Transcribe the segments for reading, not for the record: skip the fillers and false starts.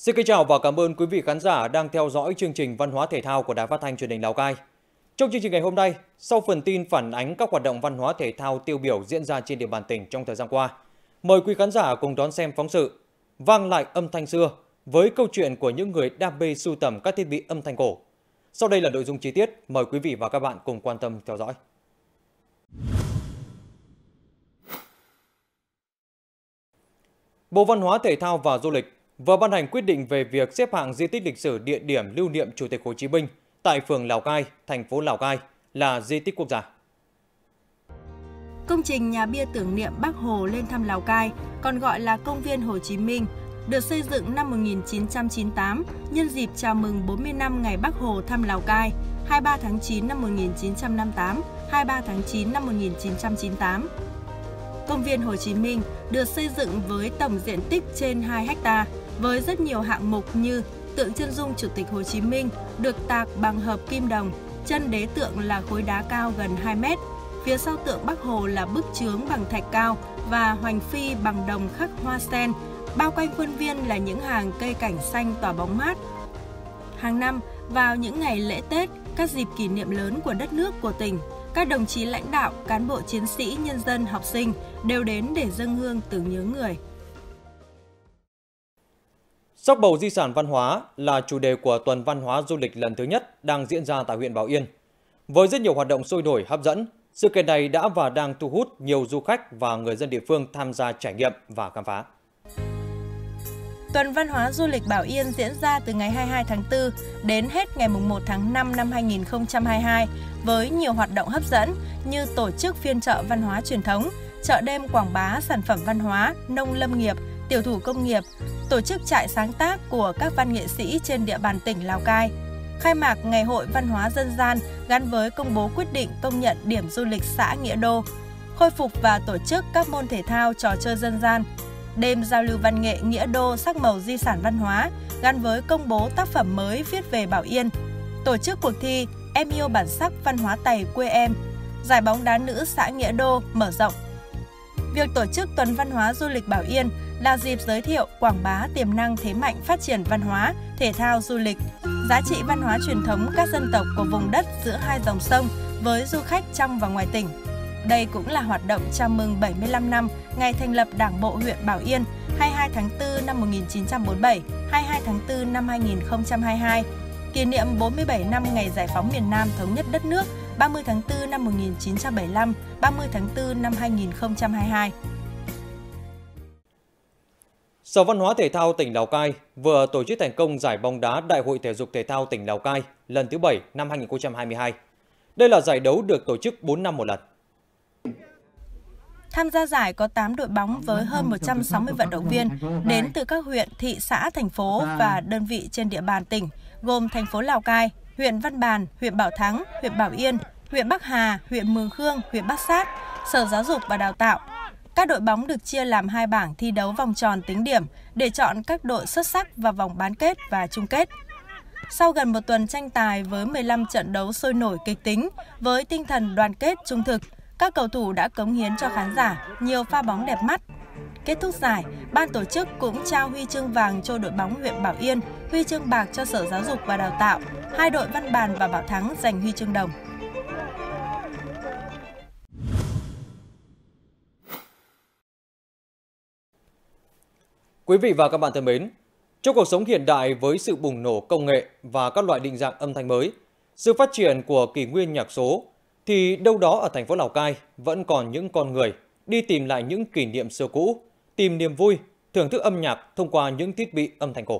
Xin kính chào và cảm ơn quý vị khán giả đang theo dõi chương trình Văn hóa Thể thao của Đài Phát thanh Truyền hình Lào Cai. Trong chương trình ngày hôm nay, sau phần tin phản ánh các hoạt động văn hóa thể thao tiêu biểu diễn ra trên địa bàn tỉnh trong thời gian qua, mời quý khán giả cùng đón xem phóng sự Vang lại âm thanh xưa với câu chuyện của những người đam mê sưu tầm các thiết bị âm thanh cổ. Sau đây là nội dung chi tiết, mời quý vị và các bạn cùng quan tâm theo dõi. Bộ Văn hóa Thể thao và Du lịch vừa ban hành quyết định về việc xếp hạng di tích lịch sử địa điểm lưu niệm Chủ tịch Hồ Chí Minh tại phường Lào Cai, thành phố Lào Cai là di tích quốc gia. Công trình nhà bia tưởng niệm Bác Hồ lên thăm Lào Cai, còn gọi là Công viên Hồ Chí Minh, được xây dựng năm 1998 nhân dịp chào mừng 40 năm ngày Bác Hồ thăm Lào Cai, 23 tháng 9 năm 1958, 23 tháng 9 năm 1998. Công viên Hồ Chí Minh được xây dựng với tổng diện tích trên 2 ha, với rất nhiều hạng mục như tượng chân dung Chủ tịch Hồ Chí Minh được tạc bằng hợp kim đồng, chân đế tượng là khối đá cao gần 2 mét, phía sau tượng Bác Hồ là bức chướng bằng thạch cao và hoành phi bằng đồng khắc hoa sen, bao quanh khuôn viên là những hàng cây cảnh xanh tỏa bóng mát. Hàng năm, vào những ngày lễ Tết, các dịp kỷ niệm lớn của đất nước của tỉnh, các đồng chí lãnh đạo, cán bộ chiến sĩ, nhân dân, học sinh đều đến để dâng hương tưởng nhớ người. Sắc màu di sản văn hóa là chủ đề của Tuần Văn hóa Du lịch lần thứ nhất đang diễn ra tại huyện Bảo Yên. Với rất nhiều hoạt động sôi nổi hấp dẫn, sự kiện này đã và đang thu hút nhiều du khách và người dân địa phương tham gia trải nghiệm và khám phá. Tuần Văn hóa Du lịch Bảo Yên diễn ra từ ngày 22 tháng 4 đến hết ngày 1 tháng 5 năm 2022 với nhiều hoạt động hấp dẫn như tổ chức phiên chợ văn hóa truyền thống, chợ đêm quảng bá sản phẩm văn hóa, nông lâm nghiệp, tiểu thủ công nghiệp, tổ chức trại sáng tác của các văn nghệ sĩ trên địa bàn tỉnh Lào Cai, khai mạc Ngày hội văn hóa dân gian gắn với công bố quyết định công nhận điểm du lịch xã Nghĩa Đô, khôi phục và tổ chức các môn thể thao trò chơi dân gian, đêm giao lưu văn nghệ Nghĩa Đô sắc màu di sản văn hóa gắn với công bố tác phẩm mới viết về Bảo Yên, tổ chức cuộc thi Em yêu bản sắc văn hóa Tày quê em, giải bóng đá nữ xã Nghĩa Đô mở rộng. Việc tổ chức Tuần Văn hóa Du lịch Bảo Yên là dịp giới thiệu, quảng bá tiềm năng thế mạnh phát triển văn hóa, thể thao, du lịch, giá trị văn hóa truyền thống các dân tộc của vùng đất giữa hai dòng sông với du khách trong và ngoài tỉnh. Đây cũng là hoạt động chào mừng 75 năm ngày thành lập Đảng bộ huyện Bảo Yên 22 tháng 4 năm 1947, 22 tháng 4 năm 2022, kỷ niệm 47 năm ngày giải phóng miền Nam thống nhất đất nước 30 tháng 4 năm 1975, 30 tháng 4 năm 2022. Sở Văn hóa Thể thao tỉnh Lào Cai vừa tổ chức thành công giải bóng đá Đại hội Thể dục Thể thao tỉnh Lào Cai lần thứ 7 năm 2022. Đây là giải đấu được tổ chức 4 năm một lần. Tham gia giải có 8 đội bóng với hơn 160 vận động viên đến từ các huyện, thị xã, thành phố và đơn vị trên địa bàn tỉnh, gồm thành phố Lào Cai, huyện Văn Bàn, huyện Bảo Thắng, huyện Bảo Yên, huyện Bắc Hà, huyện Mường Khương, huyện Bát Sát, Sở Giáo dục và Đào tạo. Các đội bóng được chia làm 2 bảng thi đấu vòng tròn tính điểm để chọn các đội xuất sắc vào vòng bán kết và chung kết. Sau gần một tuần tranh tài với 15 trận đấu sôi nổi kịch tính, với tinh thần đoàn kết trung thực, các cầu thủ đã cống hiến cho khán giả nhiều pha bóng đẹp mắt. Kết thúc giải, ban tổ chức cũng trao huy chương vàng cho đội bóng huyện Bảo Yên, huy chương bạc cho Sở Giáo dục và Đào tạo. Hai đội Văn Bàn và Bảo Thắng giành huy chương đồng. Quý vị và các bạn thân mến, trong cuộc sống hiện đại với sự bùng nổ công nghệ và các loại định dạng âm thanh mới, sự phát triển của kỷ nguyên nhạc số, thì đâu đó ở thành phố Lào Cai vẫn còn những con người đi tìm lại những kỷ niệm xưa cũ, tìm niềm vui, thưởng thức âm nhạc thông qua những thiết bị âm thanh cổ.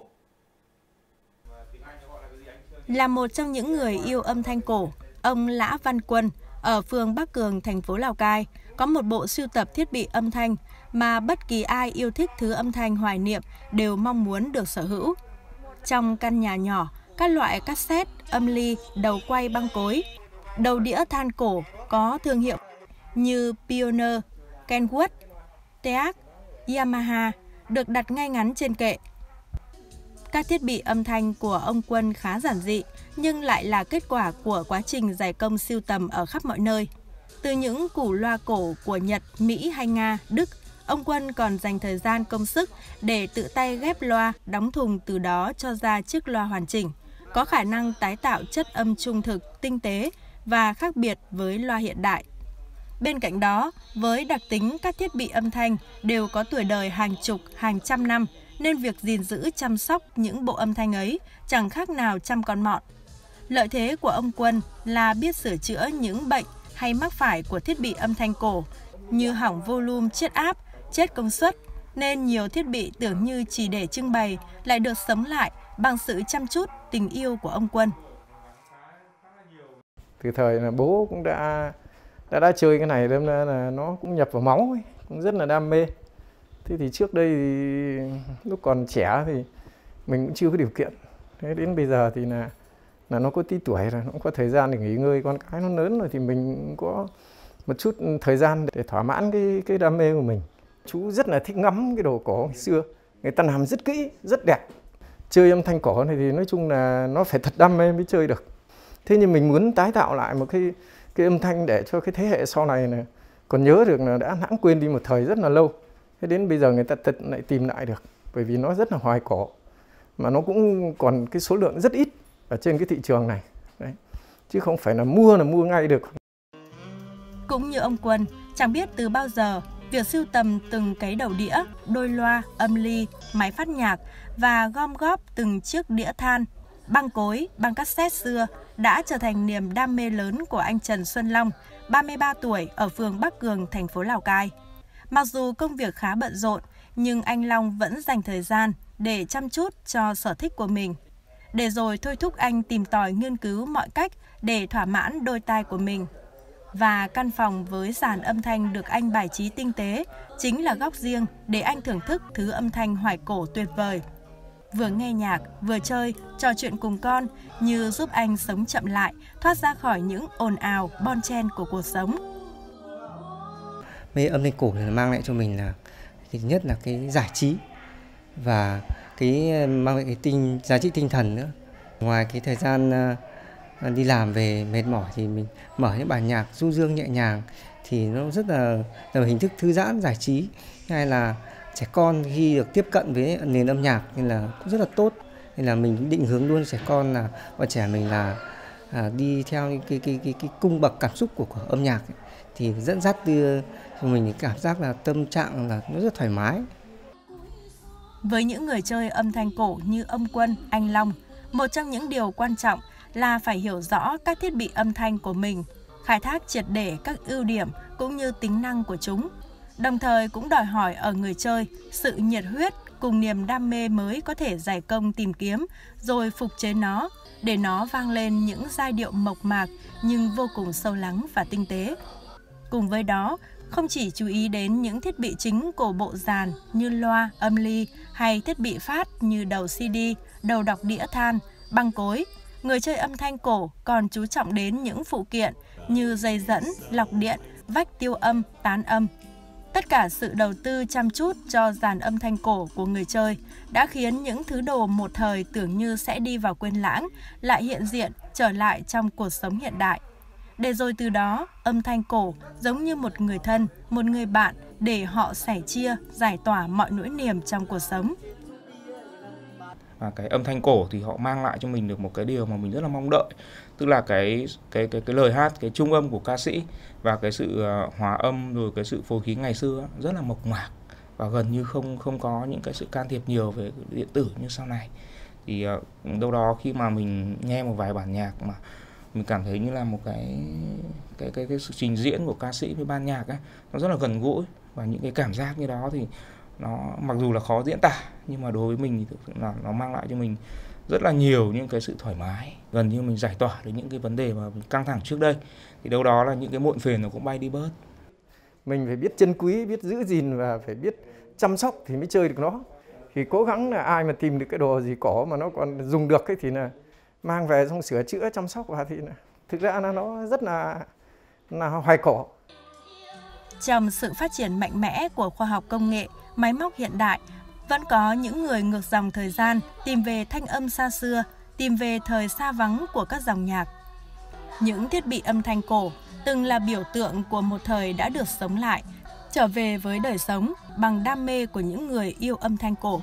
Là một trong những người yêu âm thanh cổ, ông Lã Văn Quân ở phường Bắc Cường, thành phố Lào Cai có một bộ sưu tập thiết bị âm thanh mà bất kỳ ai yêu thích thứ âm thanh hoài niệm đều mong muốn được sở hữu. Trong căn nhà nhỏ, các loại cassette, âm ly, đầu quay băng cối, đầu đĩa than cổ có thương hiệu như Pioneer, Kenwood, Teac, Yamaha được đặt ngay ngắn trên kệ. Các thiết bị âm thanh của ông Quân khá giản dị nhưng lại là kết quả của quá trình dày công sưu tầm ở khắp mọi nơi. Từ những củ loa cổ của Nhật, Mỹ hay Nga, Đức, ông Quân còn dành thời gian công sức để tự tay ghép loa, đóng thùng, từ đó cho ra chiếc loa hoàn chỉnh, có khả năng tái tạo chất âm trung thực, tinh tế và khác biệt với loa hiện đại. Bên cạnh đó, với đặc tính các thiết bị âm thanh đều có tuổi đời hàng chục, hàng trăm năm, nên việc gìn giữ chăm sóc những bộ âm thanh ấy chẳng khác nào chăm con mọn. Lợi thế của ông Quân là biết sửa chữa những bệnh hay mắc phải của thiết bị âm thanh cổ như hỏng volume, chết áp, chết công suất, nên nhiều thiết bị tưởng như chỉ để trưng bày lại được sống lại bằng sự chăm chút, tình yêu của ông Quân. Từ thời là bố cũng đã chơi cái này, nên là nó cũng nhập vào máu ấy, cũng rất là đam mê. Thế thì trước đây thì lúc còn trẻ thì mình cũng chưa có điều kiện. Thế đến bây giờ thì là nó có tí tuổi rồi, nó cũng có thời gian để nghỉ ngơi, con cái nó lớn rồi thì mình có một chút thời gian để thỏa mãn cái đam mê của mình. Chú rất là thích ngắm cái đồ cổ ngày xưa, người ta làm rất kỹ, rất đẹp. Chơi âm thanh cổ này thì nói chung là nó phải thật đam mê mới chơi được. Thế nhưng mình muốn tái tạo lại một cái âm thanh để cho cái thế hệ sau này là còn nhớ được, là đã lãng quên đi một thời rất là lâu. Thế đến bây giờ người ta lại tìm lại được, bởi vì nó rất là hoài cổ, mà nó cũng còn cái số lượng rất ít ở trên cái thị trường này. Đấy. Chứ không phải là mua ngay được. Cũng như ông Quân, chẳng biết từ bao giờ, việc sưu tầm từng cái đầu đĩa, đôi loa, âm ly, máy phát nhạc và gom góp từng chiếc đĩa than, băng cối, băng cassette xưa đã trở thành niềm đam mê lớn của anh Trần Xuân Long, 33 tuổi, ở phường Bắc Cường, thành phố Lào Cai. Mặc dù công việc khá bận rộn, nhưng anh Long vẫn dành thời gian để chăm chút cho sở thích của mình. Để rồi thôi thúc anh tìm tòi nghiên cứu mọi cách để thỏa mãn đôi tai của mình. Và căn phòng với dàn âm thanh được anh bài trí tinh tế chính là góc riêng để anh thưởng thức thứ âm thanh hoài cổ tuyệt vời. Vừa nghe nhạc, vừa chơi, trò chuyện cùng con như giúp anh sống chậm lại, thoát ra khỏi những ồn ào, bon chen của cuộc sống. Mê âm thanh cổ này mang lại cho mình là thứ nhất là cái giải trí và cái mang lại cái giá trị tinh thần nữa. Ngoài cái thời gian đi làm về mệt mỏi thì mình mở những bản nhạc du dương nhẹ nhàng thì nó rất là hình thức thư giãn, giải trí. Hay là trẻ con khi được tiếp cận với nền âm nhạc nên là cũng rất là tốt. Nên là mình định hướng luôn trẻ con là bọn trẻ mình là đi theo cái cung bậc cảm xúc của âm nhạc ấy, thì dẫn dắt đưa cho mình cảm giác là tâm trạng là nó rất thoải mái. Với những người chơi âm thanh cổ như ông Quân, anh Long, một trong những điều quan trọng là phải hiểu rõ các thiết bị âm thanh của mình, khai thác triệt để các ưu điểm cũng như tính năng của chúng. Đồng thời cũng đòi hỏi ở người chơi sự nhiệt huyết cùng niềm đam mê mới có thể dày công tìm kiếm rồi phục chế nó để nó vang lên những giai điệu mộc mạc nhưng vô cùng sâu lắng và tinh tế. Cùng với đó, không chỉ chú ý đến những thiết bị chính của bộ dàn như loa, âm ly hay thiết bị phát như đầu CD, đầu đọc đĩa than, băng cối, người chơi âm thanh cổ còn chú trọng đến những phụ kiện như dây dẫn, lọc điện, vách tiêu âm, tán âm. Tất cả sự đầu tư chăm chút cho dàn âm thanh cổ của người chơi đã khiến những thứ đồ một thời tưởng như sẽ đi vào quên lãng lại hiện diện trở lại trong cuộc sống hiện đại. Để rồi từ đó, âm thanh cổ giống như một người thân, một người bạn để họ sẻ chia, giải tỏa mọi nỗi niềm trong cuộc sống. Và cái âm thanh cổ thì họ mang lại cho mình được một cái điều mà mình rất là mong đợi, tức là cái lời hát, cái trung âm của ca sĩ và cái sự hòa âm rồi cái sự phối khí ngày xưa rất là mộc mạc và gần như không có những cái sự can thiệp nhiều về điện tử như sau này. Thì đâu đó khi mà mình nghe một vài bản nhạc mà mình cảm thấy như là một cái sự trình diễn của ca sĩ với ban nhạc ấy, nó rất là gần gũi, và những cái cảm giác như đó thì nó mặc dù là khó diễn tả nhưng mà đối với mình thì thực sự là nó mang lại cho mình rất là nhiều những cái sự thoải mái, gần như mình giải tỏa được những cái vấn đề mà mình căng thẳng trước đây, thì đâu đó là những cái muộn phiền nó cũng bay đi bớt. Mình phải biết trân quý, biết giữ gìn và phải biết chăm sóc thì mới chơi được nó. Thì cố gắng là ai mà tìm được cái đồ gì cổ mà nó còn dùng được ấy thì là mang về xong sửa chữa chăm sóc vào thì thực ra là nó rất là hoài cổ. Trong sự phát triển mạnh mẽ của khoa học công nghệ, máy móc hiện đại, vẫn có những người ngược dòng thời gian tìm về thanh âm xa xưa, tìm về thời xa vắng của các dòng nhạc. Những thiết bị âm thanh cổ từng là biểu tượng của một thời đã được sống lại, trở về với đời sống bằng đam mê của những người yêu âm thanh cổ.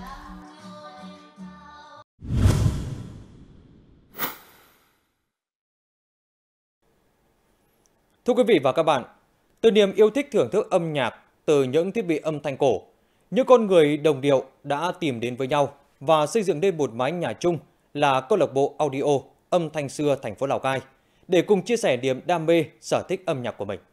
Thưa quý vị và các bạn, từ niềm yêu thích thưởng thức âm nhạc từ những thiết bị âm thanh cổ, những con người đồng điệu đã tìm đến với nhau và xây dựng nên một mái nhà chung là câu lạc bộ audio âm thanh xưa thành phố Lào Cai để cùng chia sẻ niềm đam mê, sở thích âm nhạc của mình.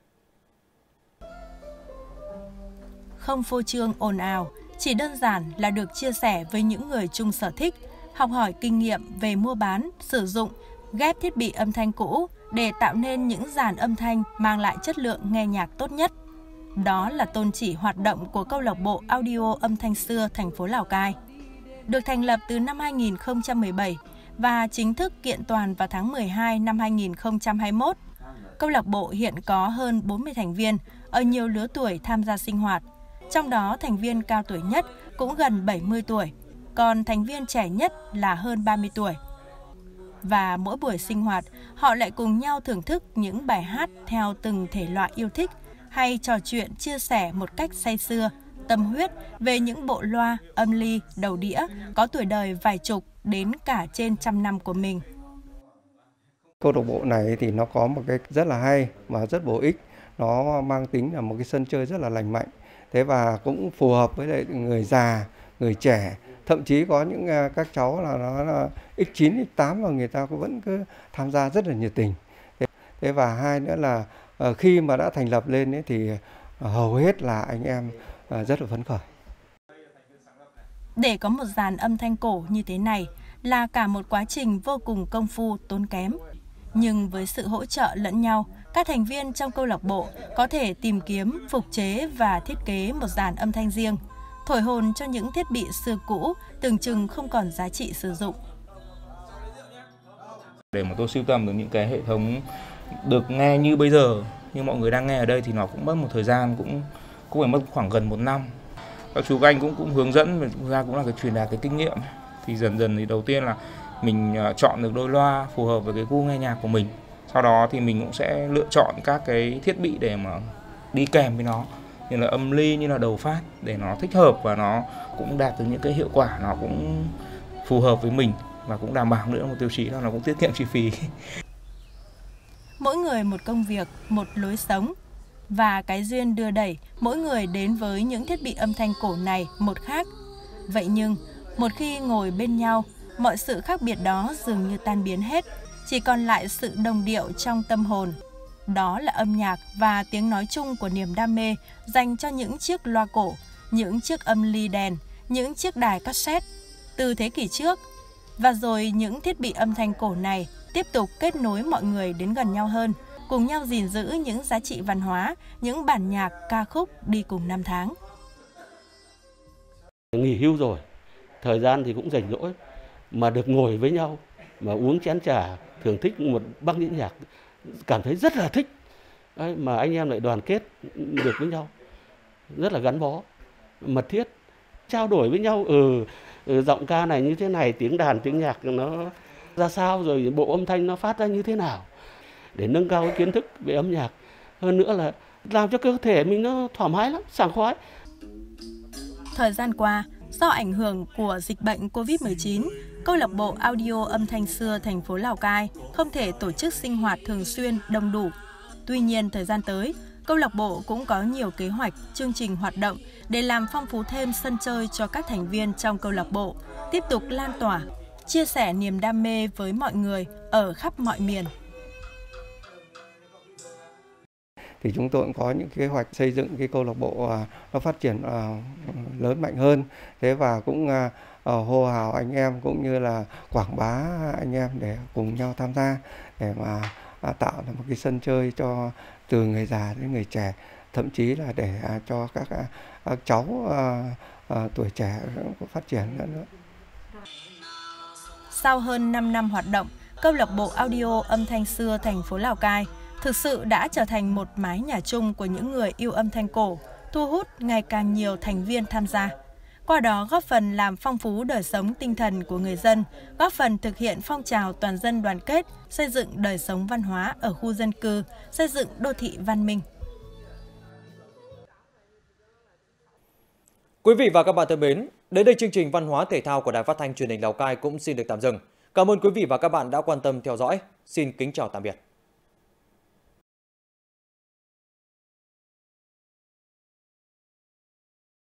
Không phô trương ồn ào, chỉ đơn giản là được chia sẻ với những người chung sở thích, học hỏi kinh nghiệm về mua bán, sử dụng, ghép thiết bị âm thanh cũ để tạo nên những dàn âm thanh mang lại chất lượng nghe nhạc tốt nhất. Đó là tôn chỉ hoạt động của câu lạc bộ audio âm thanh xưa thành phố Lào Cai. Được thành lập từ năm 2017 và chính thức kiện toàn vào tháng 12 năm 2021. Câu lạc bộ hiện có hơn 40 thành viên ở nhiều lứa tuổi tham gia sinh hoạt. Trong đó thành viên cao tuổi nhất cũng gần 70 tuổi, còn thành viên trẻ nhất là hơn 30 tuổi. Và mỗi buổi sinh hoạt, họ lại cùng nhau thưởng thức những bài hát theo từng thể loại yêu thích hay trò chuyện chia sẻ một cách say sưa, tâm huyết về những bộ loa, âm ly, đầu đĩa có tuổi đời vài chục đến cả trên 100 năm của mình. Câu lạc bộ này thì nó có một cái rất là hay và rất bổ ích. Nó mang tính là một cái sân chơi rất là lành mạnh. Thế và cũng phù hợp với lại người già, người trẻ. Thậm chí có những các cháu là nó là X9, X8 và người ta cũng vẫn cứ tham gia rất là nhiệt tình. Thế và hai nữa là khi mà đã thành lập lên ấy, thì hầu hết là anh em rất là phấn khởi. Để có một dàn âm thanh cổ như thế này là cả một quá trình vô cùng công phu, tốn kém. Nhưng với sự hỗ trợ lẫn nhau, các thành viên trong câu lạc bộ có thể tìm kiếm, phục chế và thiết kế một dàn âm thanh riêng, thổi hồn cho những thiết bị xưa cũ tưởng chừng không còn giá trị sử dụng. Để mà tôi sưu tầm được những cái hệ thống được nghe như bây giờ, như mọi người đang nghe ở đây thì nó cũng mất một thời gian, cũng phải mất khoảng gần 1 năm. Các chú các anh cũng hướng dẫn, và thực ra cũng là cái truyền đạt cái kinh nghiệm. Thì dần dần thì đầu tiên là mình chọn được đôi loa phù hợp với cái gu nghe nhạc của mình. Sau đó thì mình cũng sẽ lựa chọn các cái thiết bị để mà đi kèm với nó, như là âm ly, như là đầu phát để nó thích hợp và nó cũng đạt được những cái hiệu quả nó cũng phù hợp với mình, và cũng đảm bảo nữa một tiêu chí là nó cũng tiết kiệm chi phí. Mỗi người một công việc, một lối sống. Và cái duyên đưa đẩy mỗi người đến với những thiết bị âm thanh cổ này một khác. Vậy nhưng, một khi ngồi bên nhau, mọi sự khác biệt đó dường như tan biến hết, chỉ còn lại sự đồng điệu trong tâm hồn. Đó là âm nhạc và tiếng nói chung của niềm đam mê dành cho những chiếc loa cổ, những chiếc âm ly đèn, những chiếc đài cassette từ thế kỷ trước. Và rồi những thiết bị âm thanh cổ này tiếp tục kết nối mọi người đến gần nhau hơn, cùng nhau gìn giữ những giá trị văn hóa, những bản nhạc, ca khúc đi cùng năm tháng. Nghỉ hưu rồi, thời gian thì cũng rảnh rỗi, mà được ngồi với nhau, mà uống chén trà, thưởng thức một băng đĩa nhạc, cảm thấy rất là thích. Đấy, mà anh em lại đoàn kết được với nhau, rất là gắn bó, mật thiết, trao đổi với nhau, giọng ca này như thế này, tiếng đàn, tiếng nhạc nó ra sao, rồi bộ âm thanh nó phát ra như thế nào, để nâng cao cái kiến thức về âm nhạc. Hơn nữa là làm cho cơ thể mình nó thoải mái lắm, sảng khoái. Thời gian qua, do ảnh hưởng của dịch bệnh Covid-19, câu lạc bộ audio âm thanh xưa thành phố Lào Cai không thể tổ chức sinh hoạt thường xuyên đông đủ. Tuy nhiên, thời gian tới, câu lạc bộ cũng có nhiều kế hoạch, chương trình hoạt động để làm phong phú thêm sân chơi cho các thành viên trong câu lạc bộ, tiếp tục lan tỏa, chia sẻ niềm đam mê với mọi người ở khắp mọi miền. Thì chúng tôi cũng có những kế hoạch xây dựng cái câu lạc bộ nó phát triển lớn mạnh hơn. Thế và cũng hô hào anh em cũng như là quảng bá anh em để cùng nhau tham gia, để mà tạo ra một cái sân chơi cho từ người già đến người trẻ, thậm chí là để cho các cháu tuổi trẻ phát triển nữa. Sau hơn 5 năm hoạt động, câu lạc bộ audio âm thanh xưa thành phố Lào Cai thực sự đã trở thành một mái nhà chung của những người yêu âm thanh cổ, thu hút ngày càng nhiều thành viên tham gia. Qua đó góp phần làm phong phú đời sống tinh thần của người dân, góp phần thực hiện phong trào toàn dân đoàn kết, xây dựng đời sống văn hóa ở khu dân cư, xây dựng đô thị văn minh. Quý vị và các bạn thân mến, đến đây chương trình Văn hóa Thể thao của Đài Phát thanh Truyền hình Lào Cai cũng xin được tạm dừng. Cảm ơn quý vị và các bạn đã quan tâm theo dõi. Xin kính chào tạm biệt.